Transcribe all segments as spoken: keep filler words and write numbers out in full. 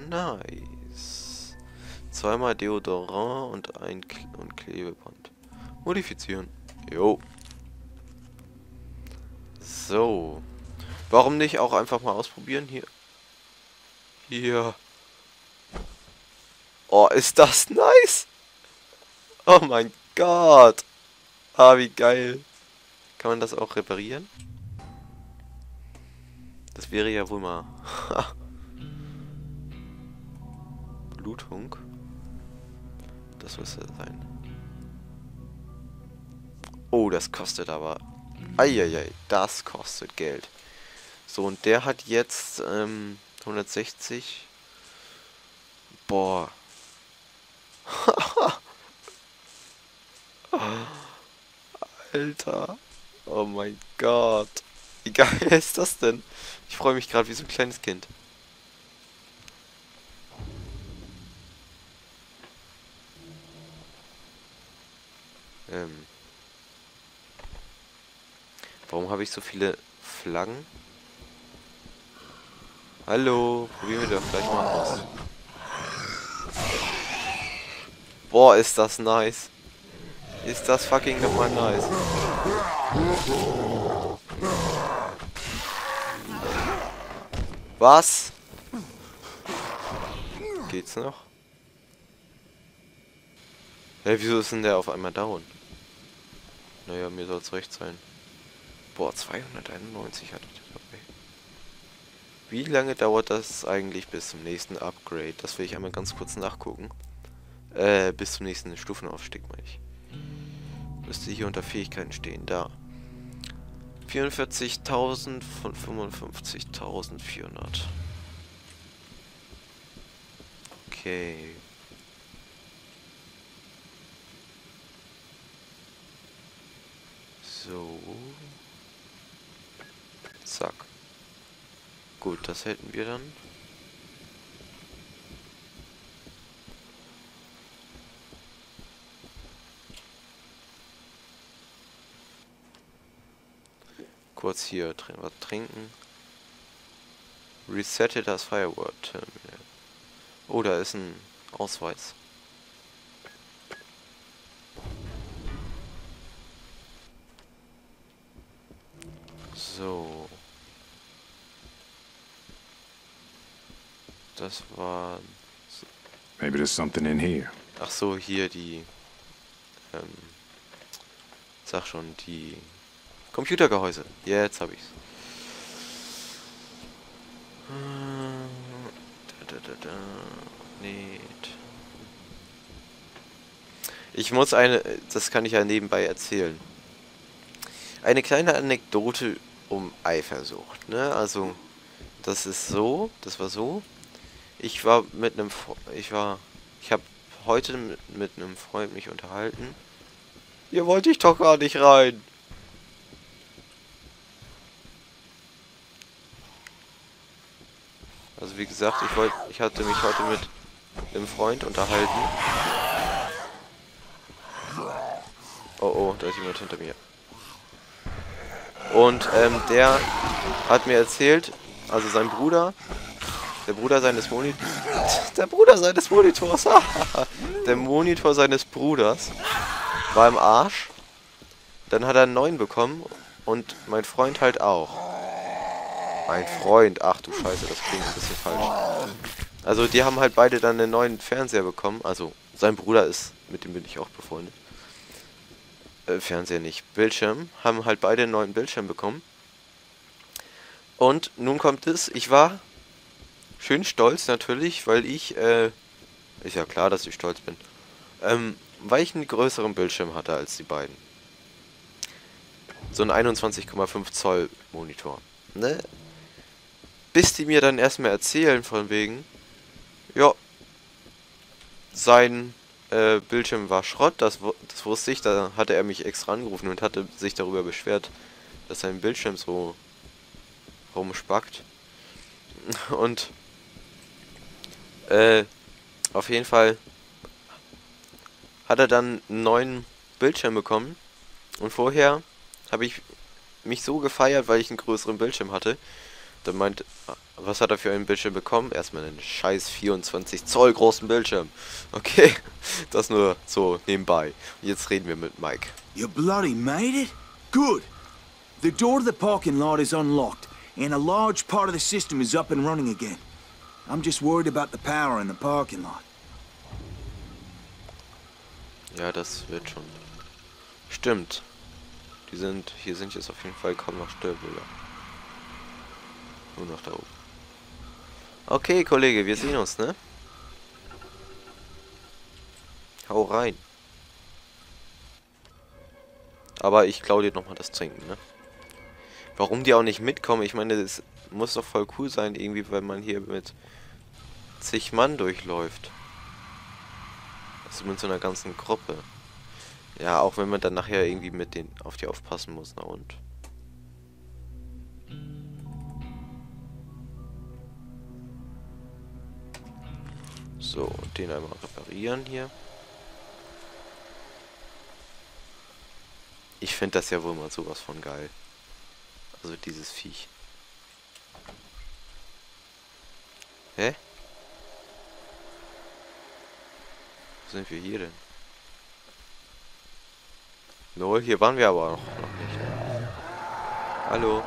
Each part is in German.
Nice. Zweimal Deodorant und ein Kle und Klebeband. Modifizieren. Jo. So. Warum nicht auch einfach mal ausprobieren? Hier. Hier. Oh, ist das nice. Oh mein Gott. Ah, wie geil. Kann man das auch reparieren? Das wäre ja wohl mal... Blutung. Das muss ja sein. Oh, das kostet aber... Eieiei, das kostet Geld. So, und der hat jetzt ähm, hundertsechzig. Boah. Alter. Oh mein Gott. Wie geil ist das denn? Ich freue mich gerade wie so ein kleines Kind. Ähm. Warum habe ich so viele Flaggen? Hallo, probieren wir doch gleich mal aus. Boah, ist das nice. Ist das fucking nochmal nice. Was? Geht's noch? Hä, hey, wieso ist denn der auf einmal down? Naja, mir soll's recht sein. Boah, zweihunderteinundneunzig hatte ich dabei. Wie lange dauert das eigentlich bis zum nächsten Upgrade? Das will ich einmal ganz kurz nachgucken. Äh, bis zum nächsten Stufenaufstieg, meine ich. Müsste hier unter Fähigkeiten stehen, da. vierundvierzigtausend von fünfundfünfzigtausendvierhundert. Okay. So. Zack. Gut, das hätten wir dann. Kurz hier trin was trinken. Resette das Fireword Terminal. Oh, da ist ein Ausweis. So. Das war... Maybe there's something in here. Ach so, hier die... Ähm, sag schon, die... Computergehäuse. Jetzt hab ich's. Da, da, da, da. Nicht. Ich muss eine... Das kann ich ja nebenbei erzählen. Eine kleine Anekdote um Eifersucht, ne? Also, das ist so, das war so. Ich war mit einem... Ich war... Ich habe heute mit, mit einem Freund mich unterhalten. Hier wollte ich doch gar nicht rein. Also wie gesagt, ich wollte, ich hatte mich heute mit einem Freund unterhalten. Oh oh, da ist jemand hinter mir. Und ähm, der hat mir erzählt, also sein Bruder, der Bruder seines Monitors, der Bruder seines Monitors, der Monitor seines Bruders war im Arsch. Dann hat er einen neuen bekommen und mein Freund halt auch. Mein Freund, ach du Scheiße, das klingt ein bisschen falsch. Also die haben halt beide dann einen neuen Fernseher bekommen. Also sein Bruder ist, mit dem bin ich auch befreundet. Äh, Fernseher nicht, Bildschirm. Haben halt beide einen neuen Bildschirm bekommen. Und nun kommt es, ich war schön stolz natürlich, weil ich, äh, ist ja klar, dass ich stolz bin. Ähm, weil ich einen größeren Bildschirm hatte als die beiden. So ein einundzwanzig Komma fünf Zoll Monitor. Ne? Bis die mir dann erstmal erzählen von wegen, ja, sein äh, Bildschirm war Schrott, das, das wusste ich, da hatte er mich extra angerufen und hatte sich darüber beschwert, dass sein Bildschirm so rumspackt. Und äh, auf jeden Fall hat er dann einen neuen Bildschirm bekommen und vorher habe ich mich so gefeiert, weil ich einen größeren Bildschirm hatte, Der meint, was hat er für einen Bildschirm bekommen? Erstmal einen scheiß vierundzwanzig Zoll großen Bildschirm. Okay, das nur so nebenbei. Jetzt reden wir mit Mike. You bloody made it? Good. The door to the parking lot is unlocked, and a large part of the system is up and running again. I'm just worried about the power in the parking lot. Ja, das wird schon. Stimmt. Die sind, hier sind jetzt auf jeden Fall kaum noch Störbilder. Nur noch da oben. Okay, Kollege, wir sehen uns, ne? Hau rein. Aber ich klaue dir nochmal das Trinken, ne? Warum die auch nicht mitkommen? Ich meine, das muss doch voll cool sein, irgendwie, wenn man hier mit zig Mann durchläuft. Also mit so einer ganzen Gruppe. Ja, auch wenn man dann nachher irgendwie mit denen auf die aufpassen muss, na und? So, und den einmal reparieren hier. Ich finde das ja wohl mal sowas von geil. Also dieses Viech. Hä? Wo sind wir hier denn? Null, hier waren wir aber noch, noch nicht. Hallo?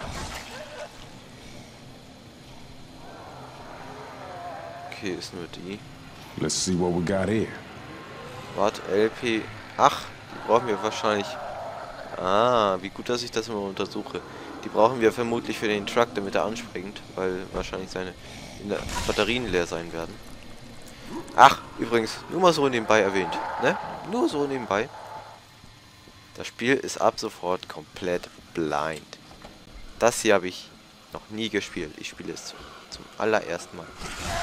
Okay, ist nur die. Let's see what we got here. Warte, L P. Ach, die brauchen wir wahrscheinlich. Ah, wie gut, dass ich das immer untersuche. Die brauchen wir vermutlich für den Truck, damit er anspringt, weil wahrscheinlich seine Batterien leer sein werden. Ach, übrigens, nur mal so nebenbei erwähnt, ne? Nur so nebenbei. Das Spiel ist ab sofort komplett blind. Das hier habe ich noch nie gespielt. Ich spiele es zum, zum allerersten Mal.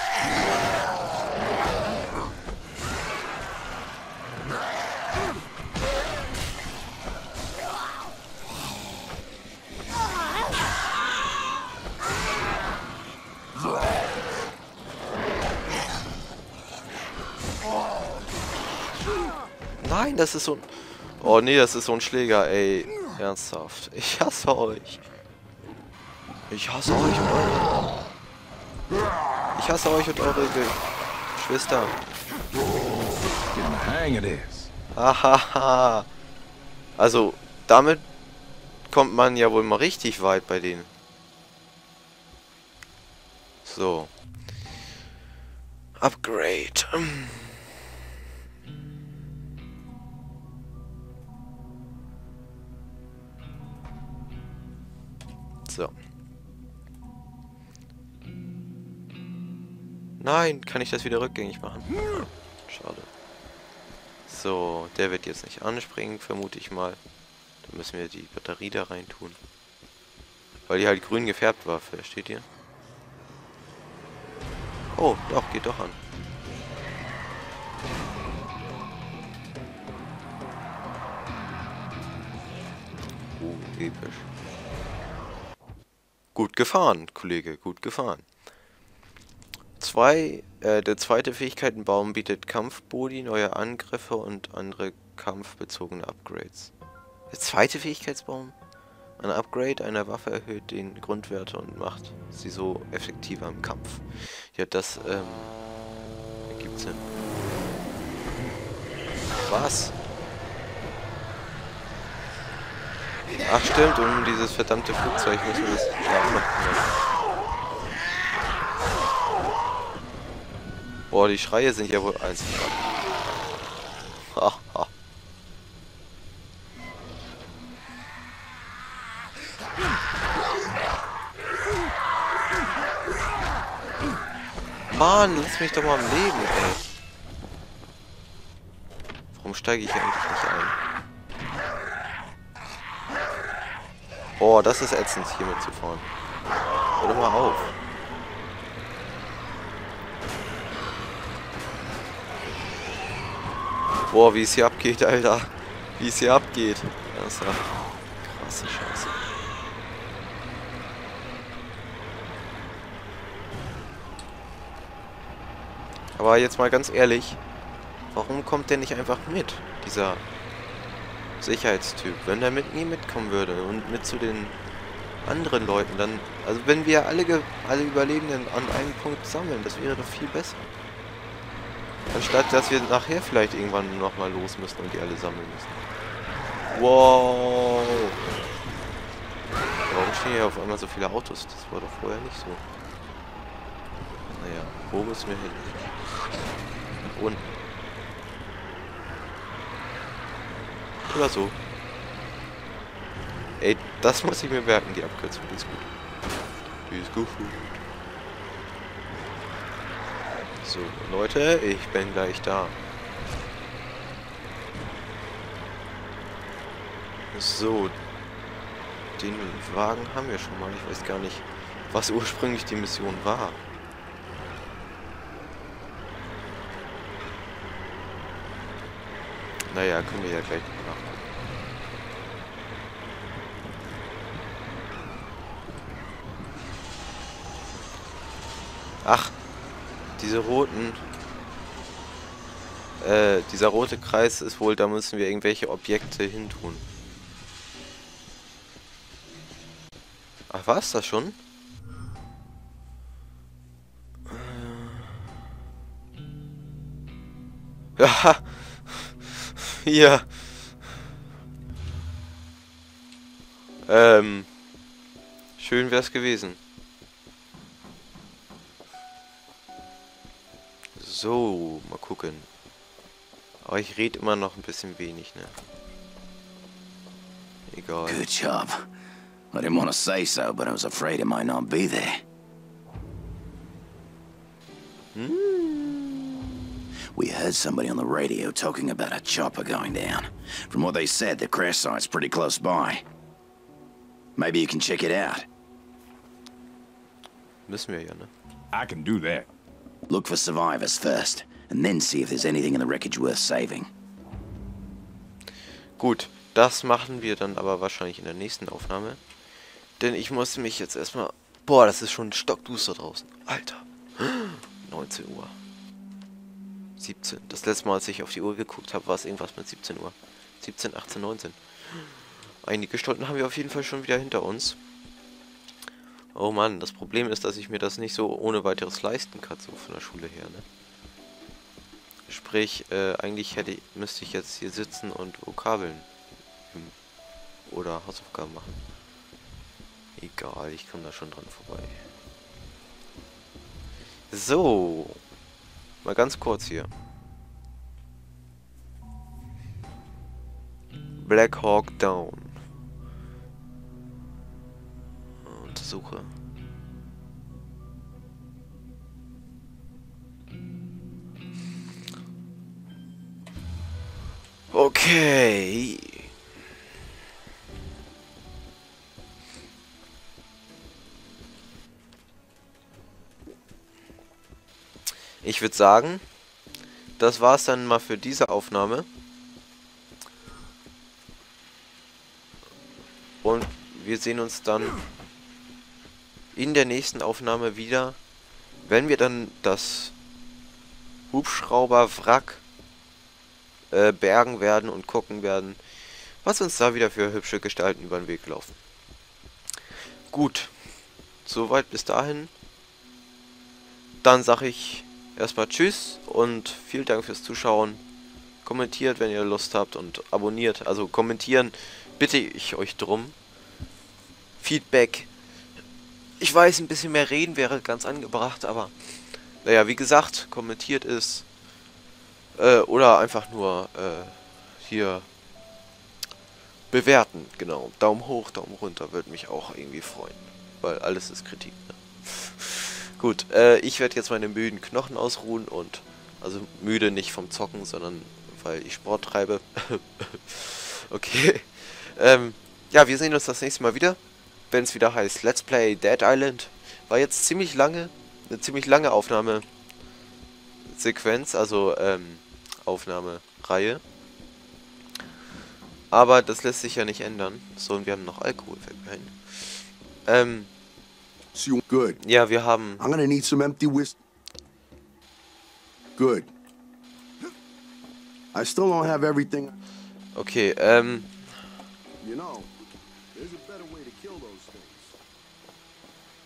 Nein, das ist so ein... Oh nee, das ist so ein Schläger, ey. Ernsthaft. Ich hasse euch. Ich hasse euch und eure... Ich hasse euch und eure Ge Geschwister. Hahaha. Also, damit kommt man ja wohl mal richtig weit bei denen. So. Upgrade. So. Nein, kann ich das wieder rückgängig machen? Schade. So, der wird jetzt nicht anspringen, vermute ich mal. Dann müssen wir die Batterie da rein tun. Weil die halt grün gefärbt war, versteht ihr? Oh, doch, geht doch an. Uh, episch. Gut gefahren, Kollege, gut gefahren. Zwei, äh, der zweite Fähigkeitenbaum bietet Kampfboni, neue Angriffe und andere kampfbezogene Upgrades. Der zweite Fähigkeitsbaum? Ein Upgrade einer Waffe erhöht den Grundwerte und macht sie so effektiver im Kampf. Ja, das, ähm, ergibt Sinn. Was? Ach stimmt, um dieses verdammte Flugzeug müssen wir das ja auch noch. Boah, die Schreie sind ja wohl einzigartig. Haha. Mann, lass mich doch mal am Leben, ey. Warum steige ich hier eigentlich nicht ein? Boah, das ist ätzend, hier mitzufahren. Hör doch mal auf. Boah, wie es hier abgeht, Alter. Wie es hier abgeht. Das ist ja krasse Scheiße. Aber jetzt mal ganz ehrlich, warum kommt der nicht einfach mit, dieser Sicherheitstyp? Wenn der mit nie mitkommen würde und mit zu den anderen Leuten, dann Also wenn wir alle, Ge alle Überlebenden an einem Punkt sammeln, das wäre doch viel besser. Anstatt, dass wir nachher vielleicht irgendwann nochmal los müssen und die alle sammeln müssen. Wow! Warum stehen hier auf einmal so viele Autos? Das war doch vorher nicht so. Naja, wo müssen wir hin? Nach unten. Oder so. Ey, das muss ich mir merken, die Abkürzung. Die ist gut. Die ist gut. So, Leute, ich bin gleich da. So. Den Wagen haben wir schon mal. Ich weiß gar nicht, was ursprünglich die Mission war. Naja, können wir ja gleich nachgucken. Ach, diese roten... Äh, dieser rote Kreis ist wohl, da müssen wir irgendwelche Objekte hintun. Ach, war es das schon? Ja. Hier. Ähm. Schön wär's gewesen. So, mal gucken. Aber ich rede immer noch ein bisschen wenig, ne? Egal. Good job. I didn't want to say so, but I was afraid it might not be there. Hmm. We heard somebody on the radio talking about a chopper going down. From what they said, the crash site's pretty close by. Maybe you can check it out. Müssen wir ja, ne? I can do that. Look for survivors first, and then see if there's anything in the wreckage worth saving. Gut, das machen wir dann aber wahrscheinlich in der nächsten Aufnahme. Denn ich muss mich jetzt erstmal... Boah, das ist schon stockduster draußen. Alter. neunzehn Uhr. siebzehn. Das letzte Mal, als ich auf die Uhr geguckt habe, war es irgendwas mit siebzehn Uhr. siebzehn, achtzehn, neunzehn. Einige Stunden haben wir auf jeden Fall schon wieder hinter uns. Oh Mann, das Problem ist, dass ich mir das nicht so ohne weiteres leisten kann, so von der Schule her, ne? Sprich, äh, eigentlich hätte, müsste ich jetzt hier sitzen und Vokabeln üben. Oder Hausaufgaben machen. Egal, ich komme da schon dran vorbei. So. Mal ganz kurz hier. Black Hawk Down. Untersuche. Okay. Ich würde sagen, das war's dann mal für diese Aufnahme. Und wir sehen uns dann in der nächsten Aufnahme wieder, wenn wir dann das Hubschrauberwrack äh, bergen werden und gucken werden, was uns da wieder für hübsche Gestalten über den Weg laufen. Gut, soweit bis dahin. Dann sage ich erstmal Tschüss und vielen Dank fürs Zuschauen. Kommentiert, wenn ihr Lust habt, und abonniert. Also kommentieren bitte ich euch drum. Feedback. Ich weiß, ein bisschen mehr reden wäre ganz angebracht, aber naja, wie gesagt, kommentiert ist. Äh, oder einfach nur äh, hier bewerten. Genau. Daumen hoch, Daumen runter, würde mich auch irgendwie freuen. Weil alles ist Kritik, ne? Gut, äh, ich werde jetzt meine müden Knochen ausruhen und, also müde nicht vom Zocken, sondern weil ich Sport treibe. Okay. Ähm, ja, wir sehen uns das nächste Mal wieder, wenn es wieder heißt Let's Play Dead Island. War jetzt ziemlich lange, eine ziemlich lange Aufnahmesequenz, also ähm, Aufnahmereihe. Aber das lässt sich ja nicht ändern. So, und wir haben noch Alkohol, fällt mir ein. Ähm, Good. ja, wir haben... I'm gonna need some empty whiskey. Good. I still don't have everything. Okay, ähm... You know, there's a better way to kill those things.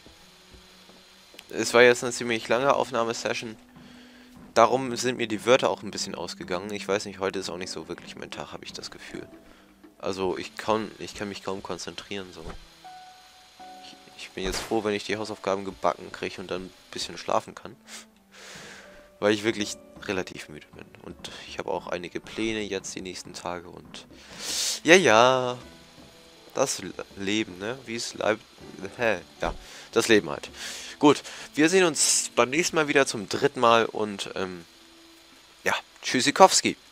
es war jetzt eine ziemlich lange Aufnahmesession. Darum sind mir die Wörter auch ein bisschen ausgegangen. Ich weiß nicht, heute ist auch nicht so wirklich mein Tag, habe ich das Gefühl. Also ich kann, ich kann mich kaum konzentrieren, so. Ich, ich bin jetzt froh, wenn ich die Hausaufgaben gebacken kriege und dann ein bisschen schlafen kann. Weil ich wirklich relativ müde bin. Und ich habe auch einige Pläne jetzt die nächsten Tage und... Ja, ja. Das Leben, ne? Wie es bleibt... Hä? Ja, das Leben halt. Gut, wir sehen uns beim nächsten Mal wieder zum dritten Mal und, ähm... ja, Tschüssikowski.